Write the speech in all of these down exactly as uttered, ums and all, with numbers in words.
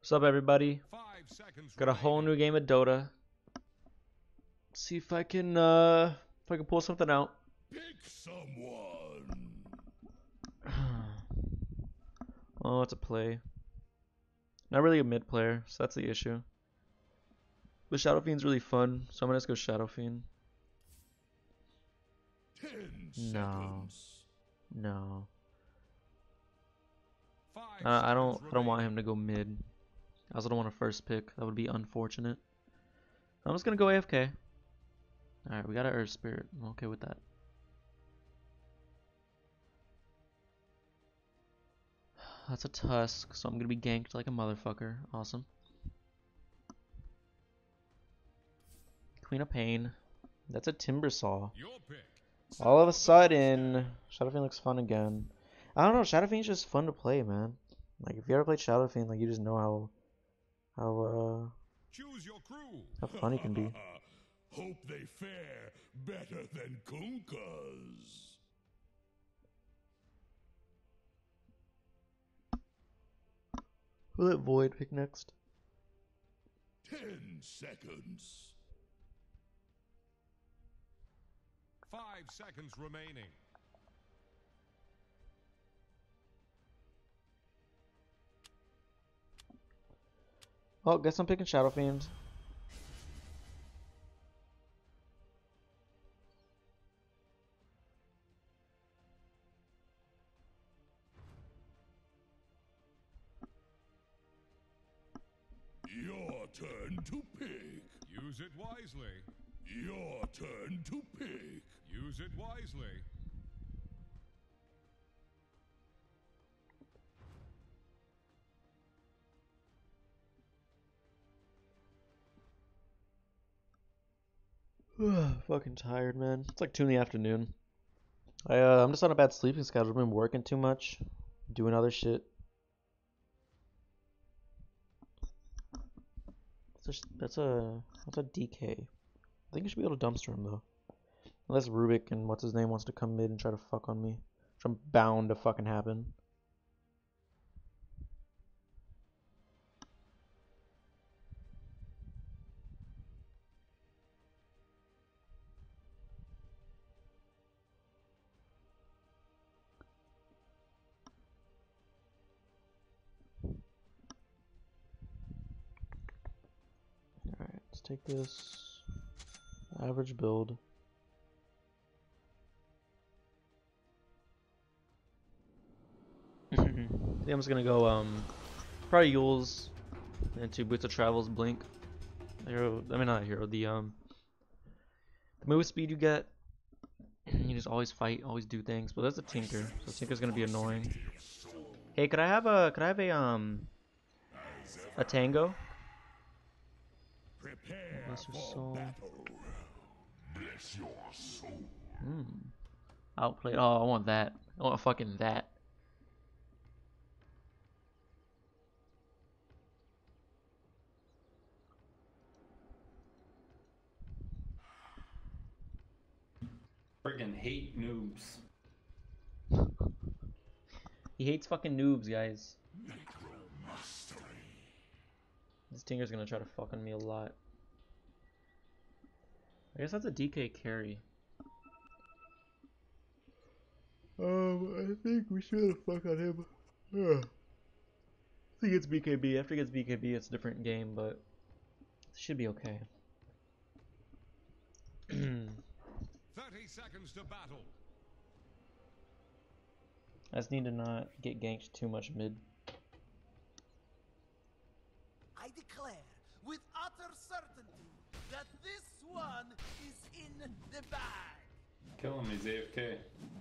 What's up, everybody? Got a whole new game of Dota. Let's see if I can, uh, if I can pull something out. Pick someone. Oh, it's a play. Not really a mid player, so that's the issue. But Shadow Fiend's really fun, so I'm gonna just go Shadow Fiend. Ten No, seconds. no. Five I, I don't. seconds I don't want remaining. him to go mid. I also don't want a first pick. That would be unfortunate. I'm just gonna go A F K. All right, we got an Earth Spirit. I'm okay with that. That's a Tusk, so I'm gonna be ganked like a motherfucker. Awesome. Queen of Pain. That's a Timbersaw. Your pick. All of a sudden, Shadow Fiend looks fun again. I don't know, Shadow Fiend's just fun to play, man. Like, if you ever played Shadow Fiend, like, you just know how, how, uh, Choose your crew. how fun he can be. Hope they fare better than Kunkka's. Will it Void pick next? Ten seconds. Five seconds remaining. Oh, guess I'm picking Shadow Fiend. Your turn to pick. Use it wisely. Your turn to pick. Use it wisely. Fucking tired, man. It's like two in the afternoon. I, uh, I'm just on a bad sleeping schedule. I've been working too much, doing other shit. That's a, that's a, that's a D K. I think you should be able to dumpster him, though. Unless Rubik and what's his name wants to come mid and try to fuck on me. Which I'm bound to fucking happen. Alright, let's take this. Average build. I think I'm just gonna go, um, probably Yules into Boots of Travel's Blink. Hero, I mean, not hero, the, um, the move speed you get. You just always fight, always do things, but that's a Tinker, so Tinker's gonna be annoying. Hey, could I have a, could I have a, um, a Tango? Prepare Bless your for soul. battle. Bless your soul. Hmm. Outplay. Oh, I want that. I want fucking that. Friggin' hate noobs. He hates fucking noobs, guys. This Tinker's gonna try to fuck on me a lot. I guess that's a D K carry. Um, I think we should fuck on him. Ugh. I think it's B K B. After he gets B K B, it's a different game, but it should be okay. Thirty seconds to battle. I just need to not get ganked too much mid. I declare with utter certainty that this one is in the bag. Kill him, he's A F K.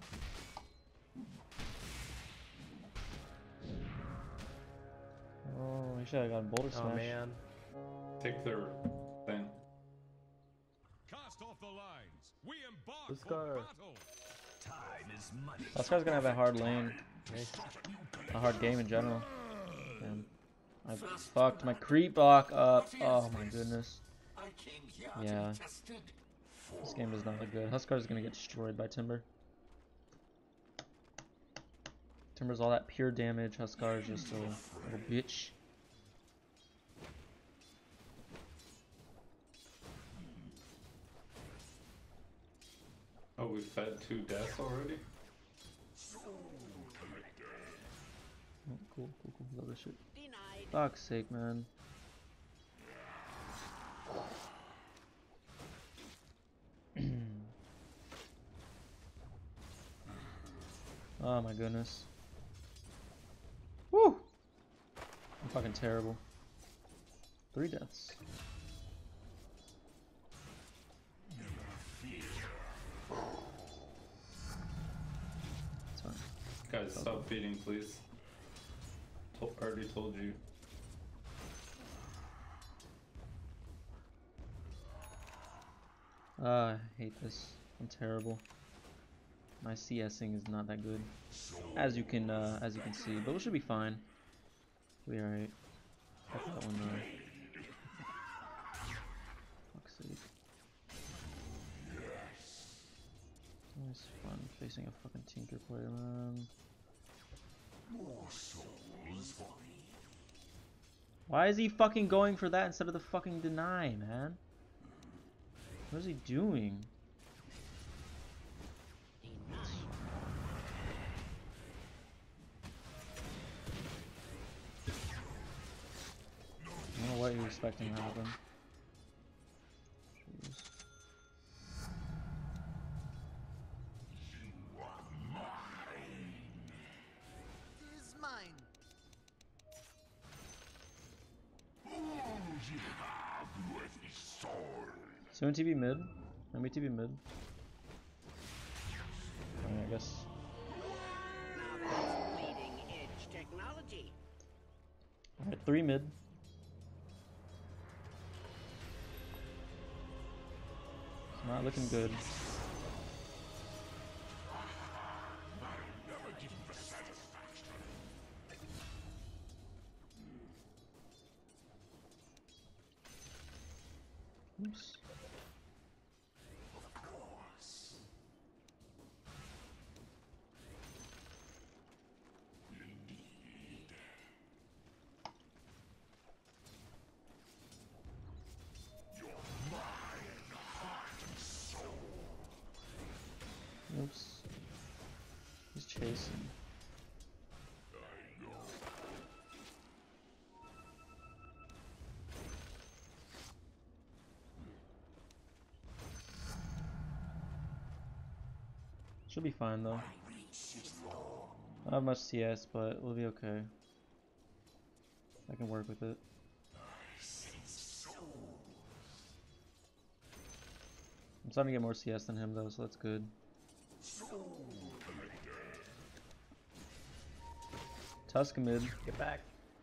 Oh, he should have gone Boulder Smash. Oh man. Take their thing. Cast off the lines. We embark Let's for go. battle. Time is money. This guy's gonna have a hard lane. A hard game in general. Damn. I fucked my creep block up. Oh my goodness. Yeah. This game does not look good. Huskar's gonna get destroyed by Timber. Timber's all that pure damage. Huskar is just a little bitch. Oh, we fed two deaths already? Oh, cool, cool, cool. Love this shit. Denied. Fuck's sake, man. Oh my goodness. Woo! I'm fucking terrible. Three deaths. It's fine. Guys, stop feeding, please. To already told you. Ah, I hate this. I'm terrible. My CSing is not that good, as you can uh, as you can see, but we should be fine. We'll be alright. Fuck that one though. Fuck's sake. It's fun facing a fucking Tinker player, man. Why is he fucking going for that instead of the fucking deny, man? What is he doing? I don't know what you're expecting to happen. Jeez. It is mine. Soon T V mid. Let me T V mid. I, mean, I guess. Now that's leading edge technology. Alright, three mid. It's not looking good. Oops. Oops. He's chasing. Should be fine though. I don't have much C S, but we'll be okay. I can work with it. I'm starting to get more C S than him though, so that's good. Tusk mid. Get back.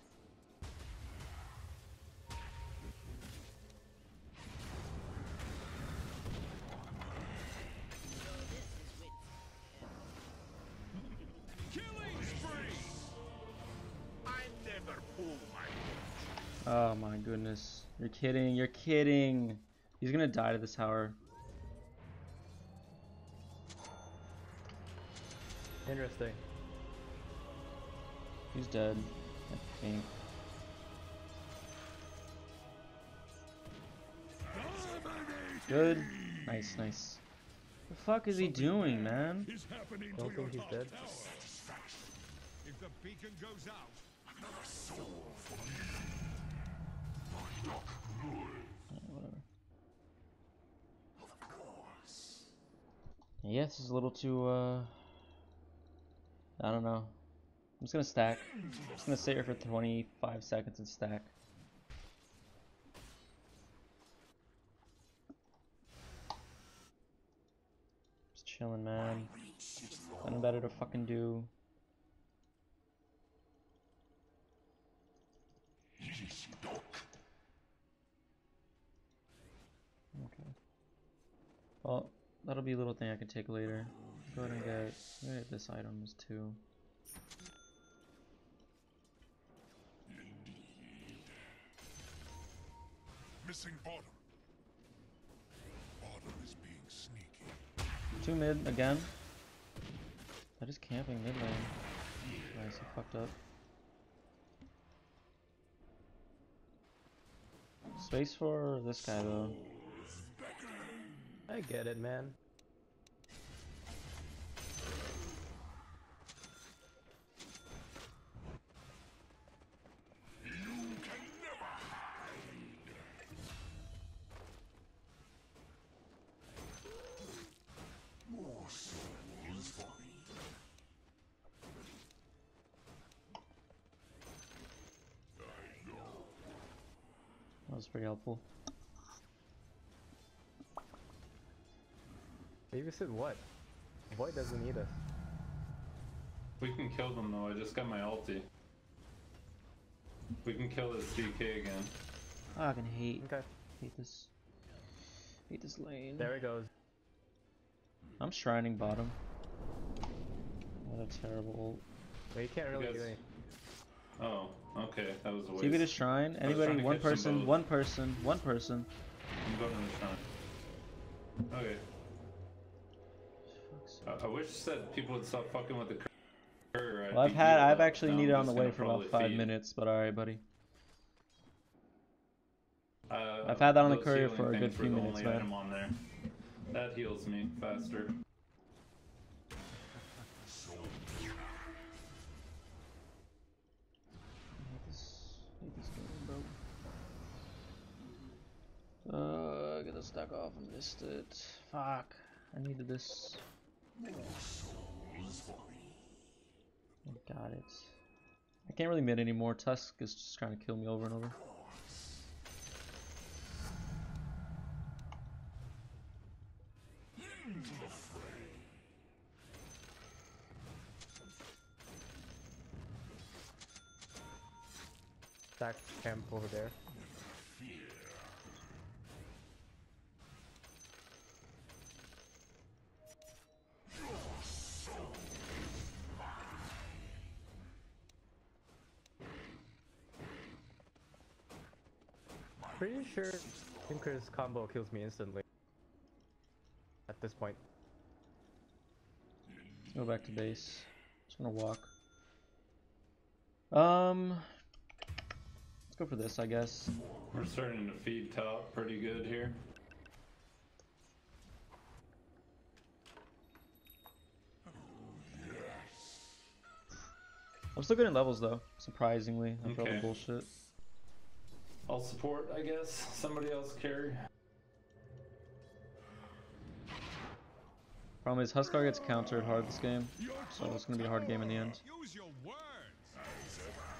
Killing spree! I never pull my Oh my goodness. You're kidding, you're kidding. He's gonna die to this tower. Interesting. He's dead, I think. Good. Nice, nice. The fuck is he doing, man? is happening Don't to your think he's top dead. tower. If the beacon goes out, Whatever. Yeah, this is a little too, uh... I don't know. I'm just gonna stack. I'm just gonna sit here for twenty-five seconds and stack. Just chilling, man. Nothing better to fucking do. Okay. Well, that'll be a little thing I can take later. Go ahead and get, get this items too. missing bottom. Bottom is being sneaky. Two mid again. That is camping mid lane. Nice, he fucked up. Space for this guy though. I get it, man. That was pretty helpful. Babysit what? Void doesn't need us. We can kill them though, I just got my ulti. We can kill this D K again. Oh, I can hate Okay. hate this hate this lane. There it goes. I'm shrining bottom. What a terrible ult. Well, you can't really guys- do anything. Oh, okay, that was a waste. T V to shrine. trying Anybody? to One catch them person. both. One person. One person. I'm going to the shrine. Okay. I, I wish that people would stop fucking with the courier. Well, I've had. I've actually needed on the way for about five minutes, but alright, buddy. Uh, I've had that on the those courier healing for a good things were few the minutes, only man. item on there. That heals me faster. I hate this, I hate this game, bro. Uh, get the stack off. I missed it. Fuck. I needed this. I got it. I can't really mid anymore. Tusk is just trying to kill me over and over. Stack camp over there. Pretty sure Tinker's combo kills me instantly. At this point. Let's go back to base. Just gonna walk. Um, let's go for this, I guess. We're starting to feed top pretty good here. I'm still getting levels though, surprisingly. After all Okay. the bullshit. I'll support, I guess. Somebody else carry. Problem is, Huskar gets countered hard this game, so it's gonna be a hard game in the end. Use your words.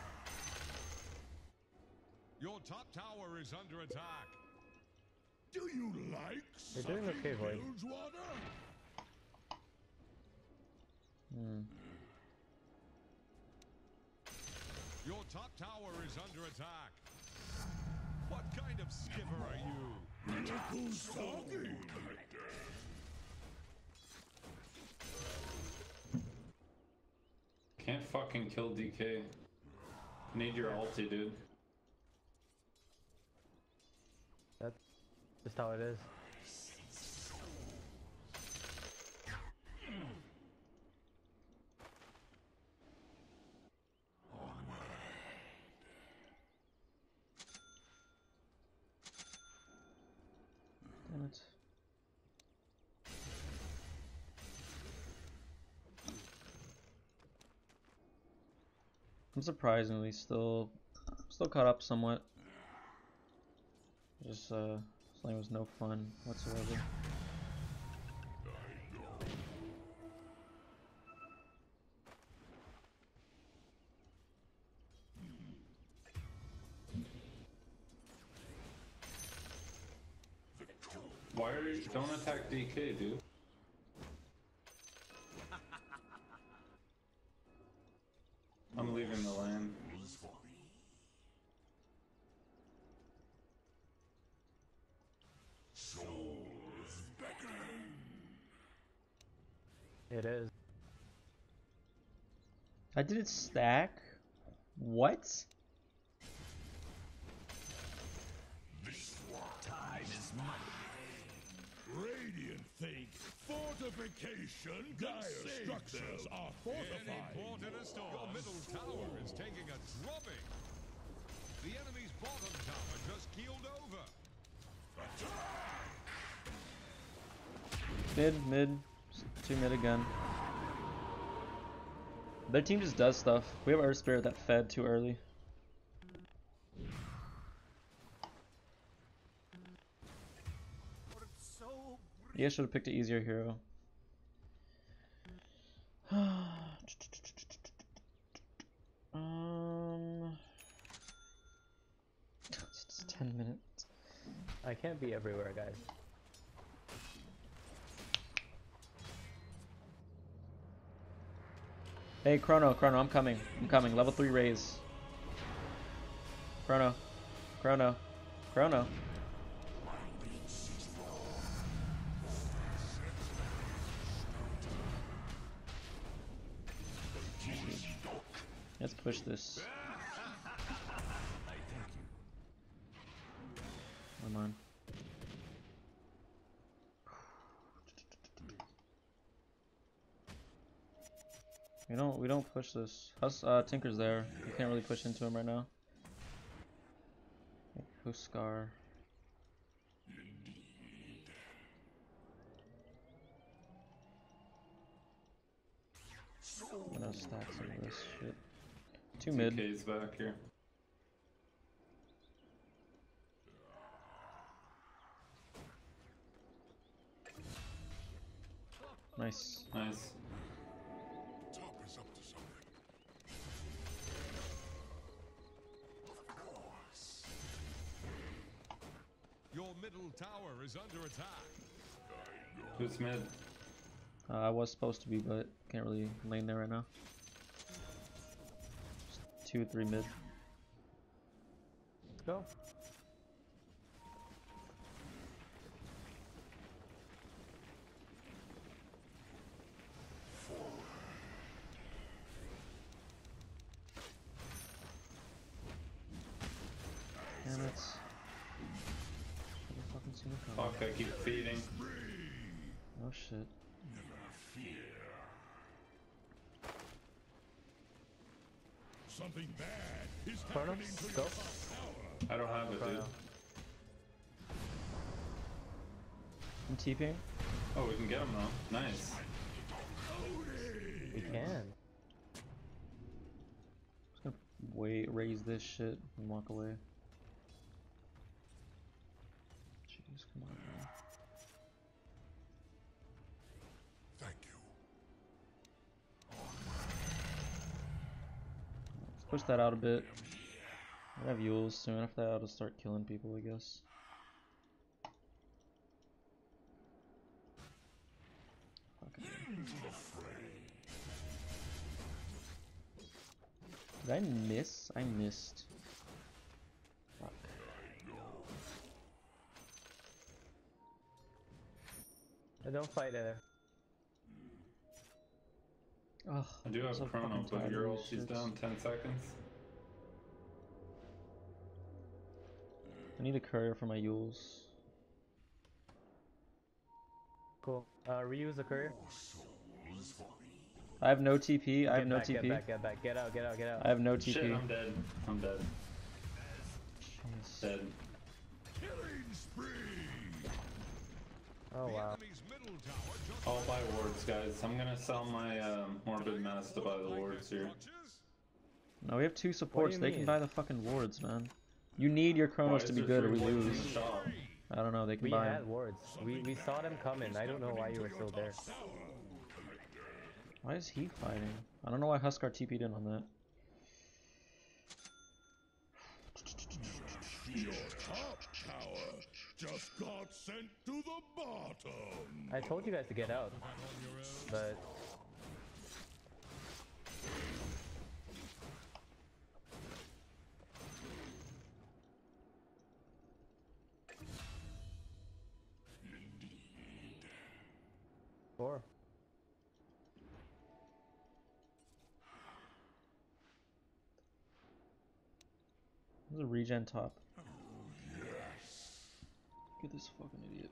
Your top tower is under attack. Do you like You're doing okay, Void. Bilgewater? Hmm. Your top tower is under attack. What kind of skipper are you? Who's talking? Can't fucking kill D K. Need your ulti, dude. That's just how it is. Damn it. I'm surprisingly still still caught up somewhat. Just uh this lane was no fun whatsoever. Why are you? Don't attack D K, dude. I'm leaving the lane. It is. I didn't stack? What? Time is money. Radiant think fortification Dire structures are Any fortified. port in a storm. Your middle tower is taking a drubbing. The enemy's bottom tower just keeled over. Mid, mid, two mid again. Their team just does stuff. We have Earth Spirit that fed too early. So You guys should have picked an easier hero. um, it's ten minutes. I can't be everywhere, guys. Hey, Chrono, Chrono, I'm coming. I'm coming. Level three raise. Chrono. Chrono. Chrono. Let's push this. Come on. We don't we don't push this. Hus uh Tinker's there. We can't really push into him right now. Huskar. I'm gonna stack some of this shit. Two mid. T K's back here. Nice. Nice. Top is up to something. Of course. Your middle tower is under attack. Who's mid? Uh, I was supposed to be, but can't really lane there right now. Just two, three mid. Let's go. Damn it. Should've fucking seen it coming. Fuck, I keep feeding. Oh shit. Something bad is Chrono, happening to go. your top tower. I don't have it, dude. Chrono. I'm TPing. Oh, we can get him though. Nice. We can. Just gonna wait, raise this shit, and walk away. Jeez, come on, man. Thank you. Let's push that out a bit. I have Yules soon. After that, I'll just start killing people, I guess. Fucking. Did I miss? I missed. Fuck. I don't fight there. Ugh, I do I'm have so Chrono, fucking but tired your of ult these is shits. down ten seconds. I need a courier for my Yules. Cool. Uh, reuse the courier. I have no T P. I have Get no back, T P. Get back, get back, get out, get out, get out. I have no T P. Shit, I'm dead. I'm dead. Jeez. Dead. Killing spree. Oh The wow. enemy's middle tower just I'll buy wards, guys. I'm gonna sell my um, Morbid Mass to buy the wards here. No, we have two supports. you They can mean? buy the fucking wards, man. You need your Why Chronos is to be there good, or three we wards in lose. the shop? I don't know. They can We buy had 'em. wards. We we saw them coming. I don't know why you were still there. Why is he fighting? I don't know why Huskar T P'd in on that. Your top tower just got sent to the bottom. I told you guys to get out, but four. There's a regen top. Get this fucking idiot.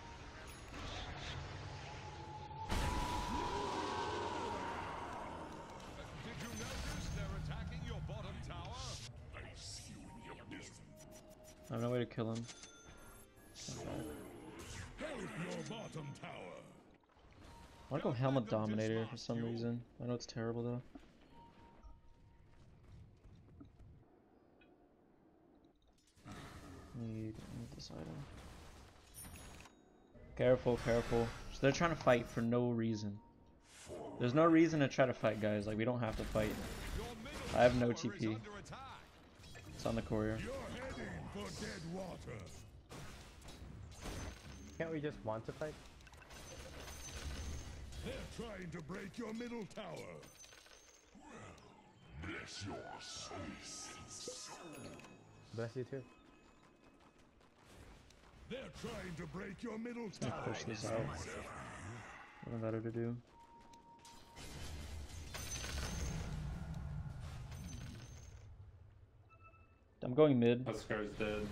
Did you notice they're attacking your bottom tower? I see you in your distance. I have no way to kill him. Help your bottom tower. I want to go Helmet Dominator for some reason. I know it's terrible though. Need, need this item. Careful, careful. So they're trying to fight for no reason. There's no reason to try to fight, guys. Like, we don't have to fight. Your middle I have no tower T is P. under attack. It's on the courier. You're heading for dead water. Can't we just want to fight? They're trying to break your middle tower. Bless your soul. Bless you too. They're trying to break your middle Gonna tower. push this out. Nothing better to do. I'm going mid. Huskar's dead.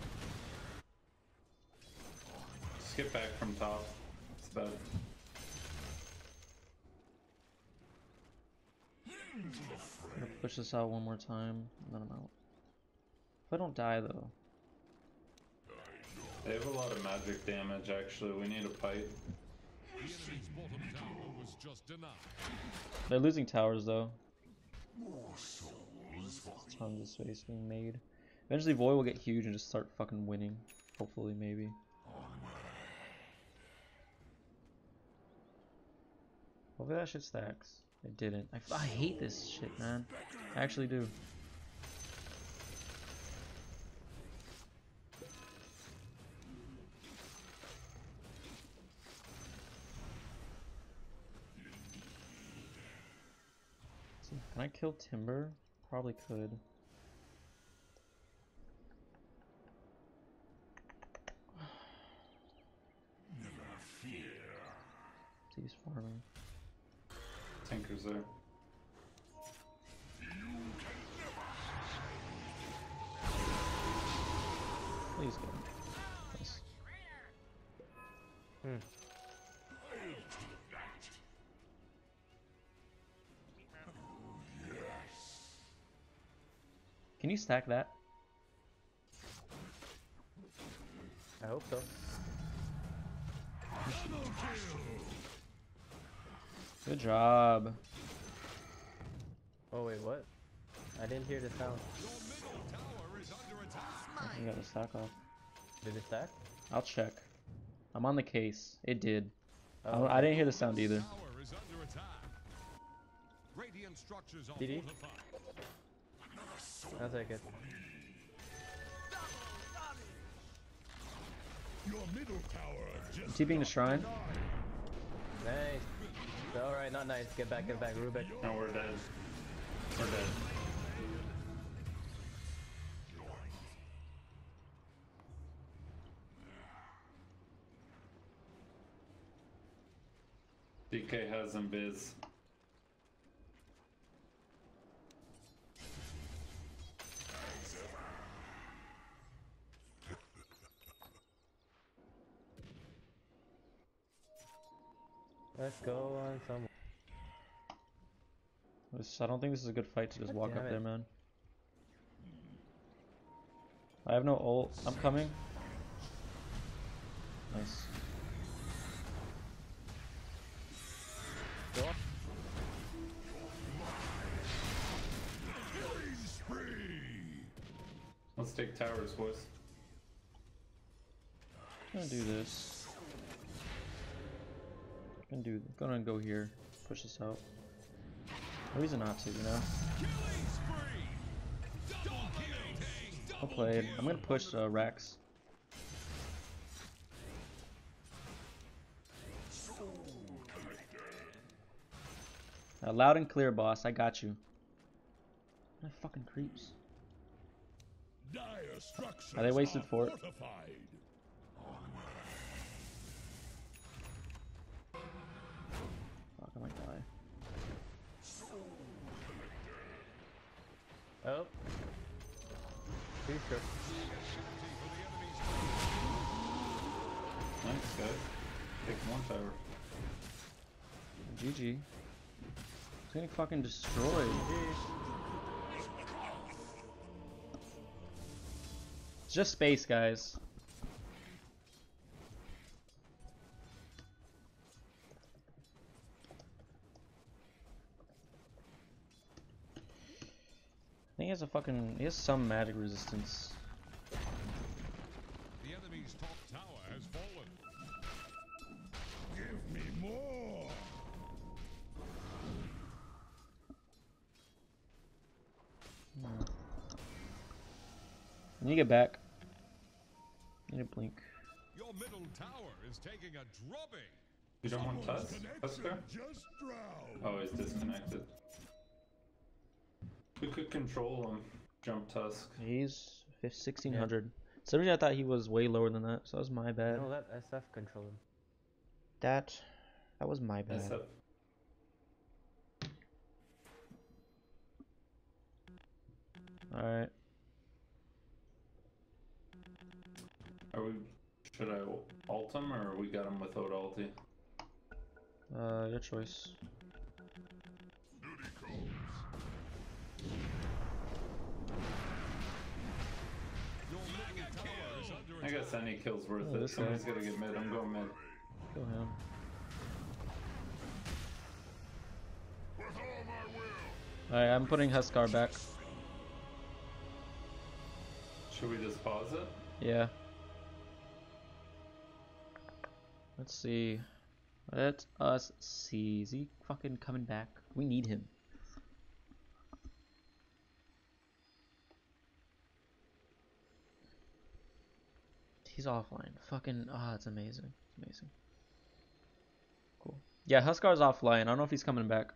Skip back from top. It's bad. I'm gonna push this out one more time, and then I'm out. If I don't die though. They have a lot of magic damage actually. We need a pipe. The enemy's bottom tower was just denied. They're losing towers though. Tons of space being made. Eventually Void will get huge and just start fucking winning. Hopefully, maybe. Hopefully that shit stacks. It didn't. I, f I hate this shit, man. I actually do. So, can I kill Timber? Probably could. He's farming. Tinker's there. Please go. Nice. Hmm. Can you stack that? I hope so. Good job. Oh wait, what? I didn't hear the sound. Your middle tower is under attack. You got the stack off. Did it stack? I'll check. I'm on the case. It did. I, Oh, don't- I didn't hear the sound either. Tower is under attack. Radiant structures are D D? fortified. I'll take it. Your middle tower just TPing the shrine. Nice. Alright, not nice. Get back, get back, Rubik. No, we're dead. We're dead. D K has them biz. Let's go on some. This- I don't think this is a good fight to just God walk damn up it. there, man. I have no ult. I'm coming. Nice. Go. killing spree. Let's take towers, boys. I'm gonna do this. Gonna do. Gonna go here. Push this out. No reason not to, you know. Killing spree. Dominating. Well played. I'm gonna push uh, Rex. Uh, loud and clear, boss. I got you. What fucking creeps. Dire structures Are they wasted are for it? fortified. Fuck, I might die. Oh. Too sure. Nice, guys. Take one tower. G G. It's getting fucking destroyed. It's just space, guys. I think he has a fucking. He has some magic resistance. The enemy's top tower has fallen. Give me more. I need to get back. I need to blink. Your middle tower is taking a drubbing. You don't want Tusk? Tusker? Just drowned. Oh, he's disconnected. We could control him. Jump Tusk. He's sixteen hundred. Suddenly I thought he was way lower than that, so that was my bad. No, let S F control him. That, that was my bad. S F. Alright. Are we? Should I ult him or we got him without ulti? Uh, your choice. Your middle tower is under I attack. guess any kill's worth Oh, it. this Somebody's guy. gotta get mid. I'm going mid. Kill him. With all my will. Alright, I'm putting Huskar back. Should we just pause it? Yeah. Let's see. Let us see. Is he fucking coming back? We need him. He's offline. Fucking, ah, it's amazing. It's amazing. Cool. Yeah, Huskar's offline. I don't know if he's coming back.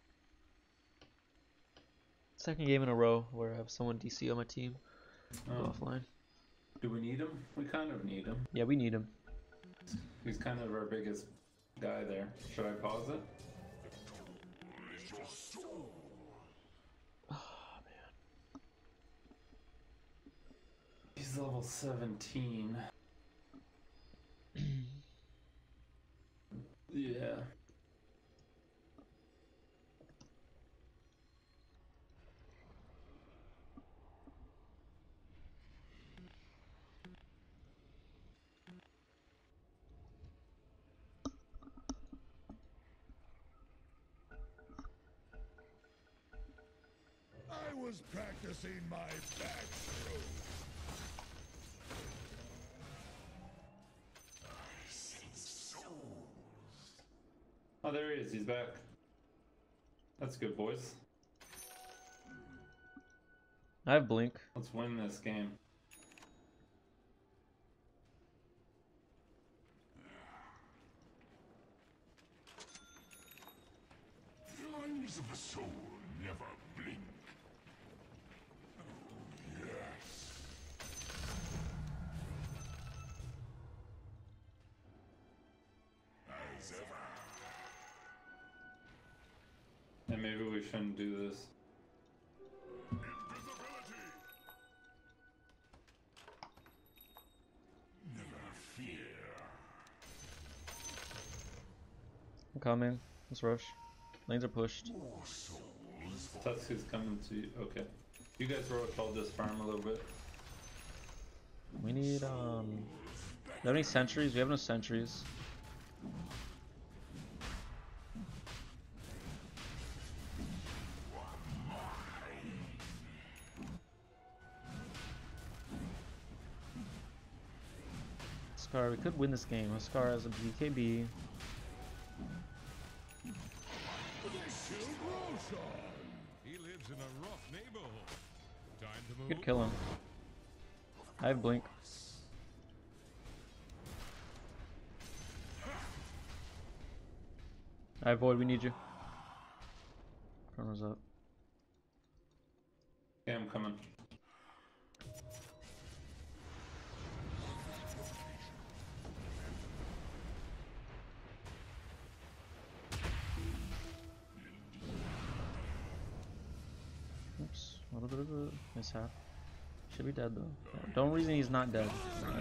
Second game in a row where I have someone D C on my team go Oh. offline. Do we need him? We kind of need him. Yeah, we need him. He's kind of our biggest guy there. Should I pause it? Oh, man. He's level seventeen. Yeah. I was practicing my backstroke. Oh, there he is. He's back. That's good, boys. I have Blink. Let's win this game. The eyes of the soul never blink. Oh, yes. As ever. And maybe we shouldn't do this. Invisibility. Never fear. I'm coming. Let's rush. Lanes are pushed. More souls for Tusk is coming to you. Okay. You guys roach, I'll just farm a little bit. We need, um... Do you have any sentries? We have no sentries. Scar, we could win this game. Scar has a B K B. He lives in a rough neighborhood. Time to move. Could kill him. I have Blink. I Void, we need you. Chrono's up. Okay, I'm coming. Oops. A little bit of a mishap. Should be dead though. Don't reason he's not dead.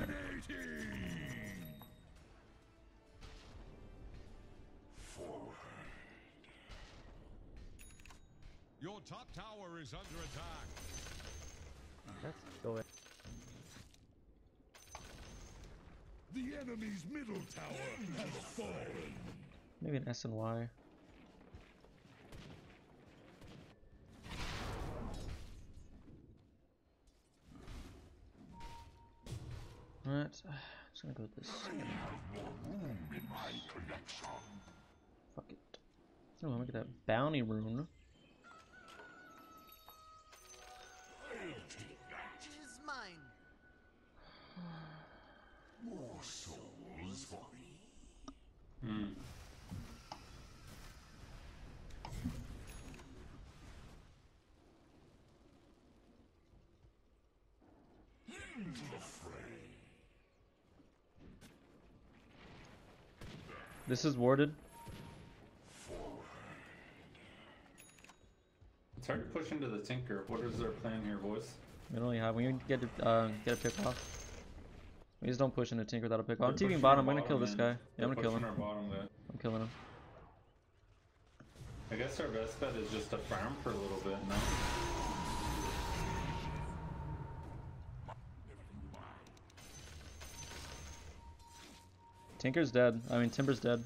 Your top tower is under attack. Let's go in. the enemy's middle tower has fallen. Maybe an S and Y. Alright, just gonna go with this. Room in my collection. Fuck it. Oh, let me get that bounty rune. It is mine. This is warded. It's hard to push into the Tinker. What is their plan here, boys? We don't really have. We need to get a, uh, get a pick off. We just don't push into Tinker without a pick off. I'm They're TVing pushing bottom. our I'm gonna kill bottom, this man. guy. Yeah, They're I'm gonna kill pushing him. our bottom guy. I'm killing him. I guess our best bet is just to farm for a little bit, no? Tinker's dead. I mean, Timber's dead.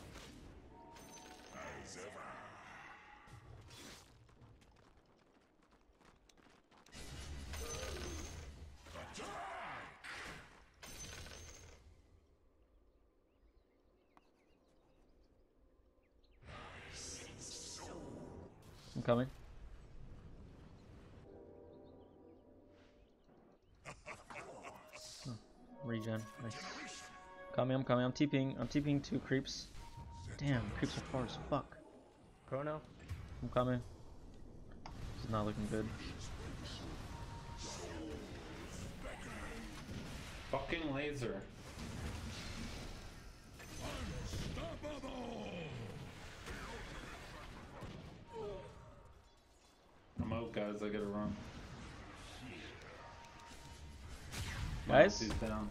I'm coming. Oh, regen. Nice. Coming, I'm coming. I'm TPing. I'm TPing two creeps. Damn, creeps are far as fuck. Chrono. I'm coming. This is not looking good. Fucking laser. I'm out, guys. I gotta run. Guys? He's down.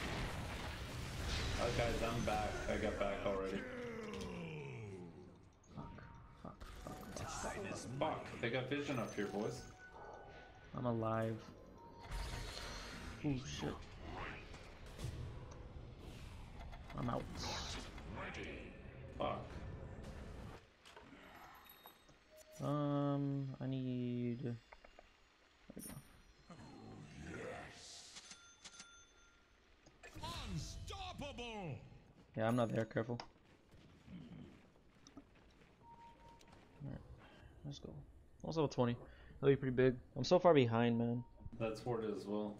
Oh, guys, I'm back. I got back already. Fuck. Fuck. Fuck. Fuck. Fuck. They got vision up here, boys. I'm alive. Oh shit. I'm out. Fuck. Um, I need. There we go. Unstoppable! Yeah, I'm not there. Careful. Alright, let's go. Also level twenty. That'll be pretty big. I'm so far behind, man. That's warded as well.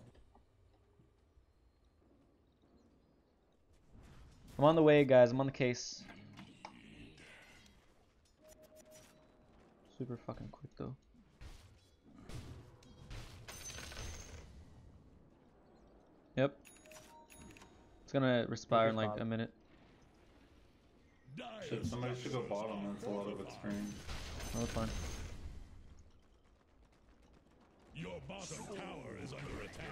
I'm on the way, guys. I'm on the case. Super fucking quick though. Yep. It's gonna respire in like a minute. Shit, somebody should go bottom. That's a lot of experience. Oh, it's fine. Your bottom tower is under attack.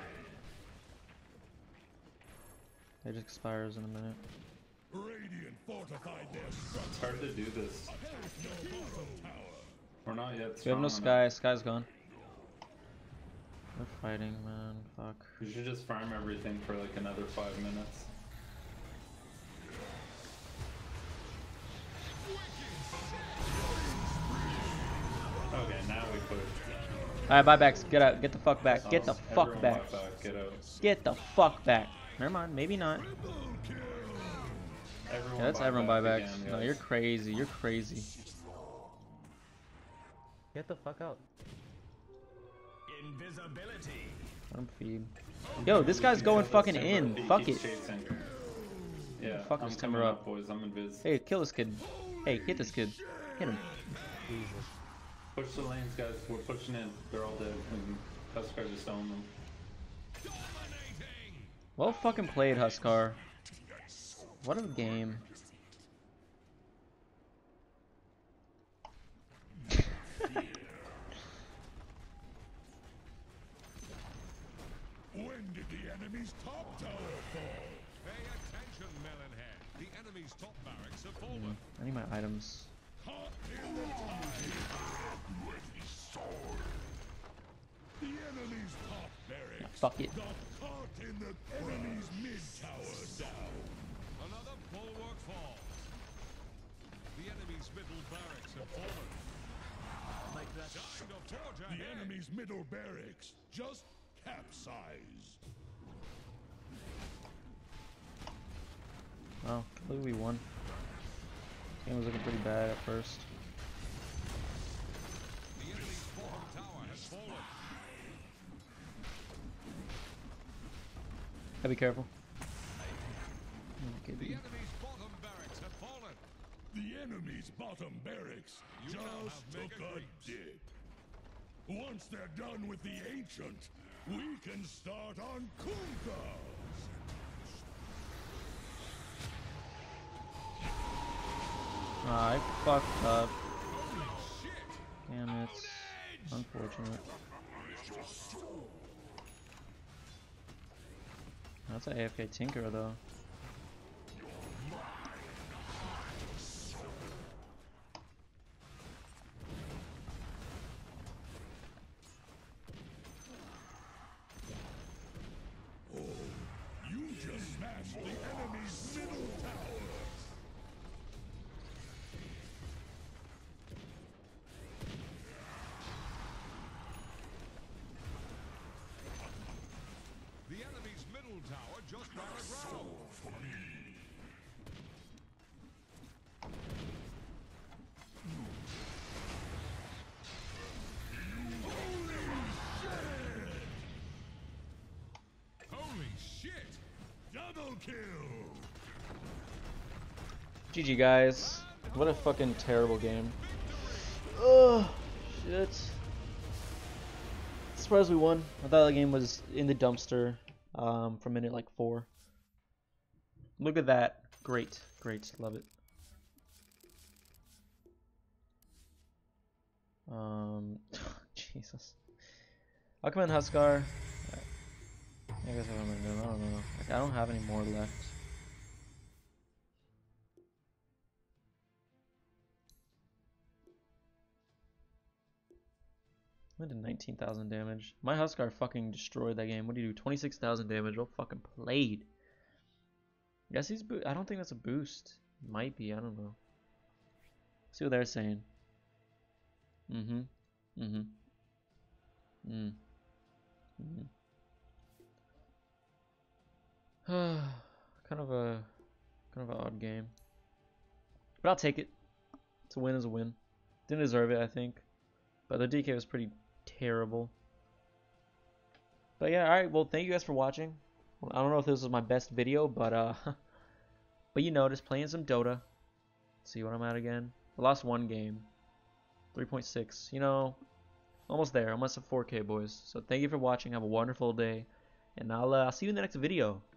It expires in a minute. Radiant fortified their It's hard to do this. your bottom tower. We're not yet We have strong no enough. sky. Sky's gone. We're fighting, man. Fuck. We should just farm everything for like another five minutes. Okay, now we push. Alright, buybacks. Get out. Get the fuck back. Get the Oh, fuck everyone back. buy back. Get out. Get the fuck back. Never mind. Maybe not. Everyone Yeah, that's buy everyone back buybacks. again, No, guys. you're crazy. You're crazy. Get the fuck out. Invisibility. Let him feed. Yo, this guy's going Kill fucking this in. Timber. He Fuck it. keeps chasing. Yeah, Fuck I'm this coming Timber up, up. boys. I'm invis. Hey, kill this kid. Hey, hit this kid. Hit him. Jesus. Push the lanes, guys. We're pushing in. They're all dead. Huskar just own them. Dominating! Well fucking played, Huskar. What a game. When did the enemy's top tower fall? Pay attention, Melonhead. The enemy's top barracks have fallen. I need my items. Caught in the tide. Ready sword. The enemy's top barracks Fuck it. got caught in the enemy's mid tower down. Another bulwark fall. The enemy's middle barracks have fallen. Time to forge The ahead. enemy's middle barracks just capsized. Oh, look, we won. Game was looking pretty bad at first. The enemy's bottom tower has fallen. Gotta be careful. Okay, The dude. enemy's bottom barracks have fallen. The enemy's bottom barracks You now just have took mega a creeps. dip. Once they're done with the ancient, We can start on Kunkka. Ah, I fucked up. Damn it. Unfortunate. That's an A F K Tinker though. You just smashed the enemy's middle tower. The enemy's middle tower just ran aground. For me. Holy shit! Double kill. G G guys. What a fucking terrible game. Oh shit. Surprised we won. I thought the game was in the dumpster um, from minute like four. Look at that. Great. Great. Love it. Um, Jesus. I'll come in Huskar. I guess what I'm gonna do. I don't know. Like, I don't have any more left. I did nineteen thousand damage. My Huskar fucking destroyed that game. What do you do? twenty-six thousand damage. Well fucking played. I guess he's bo- I don't think that's a boost. Might be. I don't know. See what they're saying. Mm-hmm. Mm-hmm. Mm. Mm-hmm. kind of a kind of an odd game. But I'll take it. It's a win is a win. Didn't deserve it, I think. But the D K was pretty terrible. But yeah, alright, well thank you guys for watching. I don't know if this was my best video, but uh but you know, just playing some Dota. See what I'm at again. I lost one game. three point six. You know, almost there. Almost at four K, boys. So thank you for watching. Have a wonderful day. And I'll, uh, I'll see you in the next video.